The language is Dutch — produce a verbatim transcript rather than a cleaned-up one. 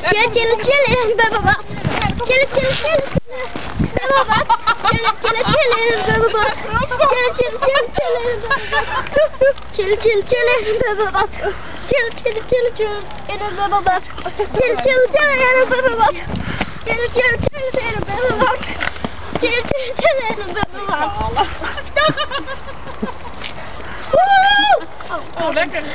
Chillen, chillen, chillen, bubbelbad. Chillen, chillen, chillen, bubbelbad. Chillen, chillen, chillen, bubbelbad. Chillen, chillen, chillen, chillen, bubbelbad. Chillen, chillen, chillen, bubbelbad. Chillen, chillen, chillen, chillen, in een bubbelbad. Chillen, chillen, chillen, in een bubbelbad. Chillen, chillen, chillen, in een bubbelbad. Chillen, chillen, chillen, in een bubbelbad. Stop! Woe! Oh, lekker.